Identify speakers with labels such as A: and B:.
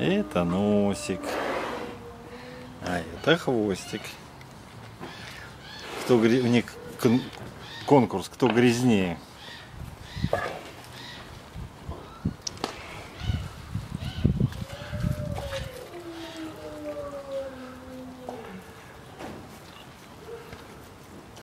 A: Это носик. А это хвостик. У них конкурс, кто грязнее.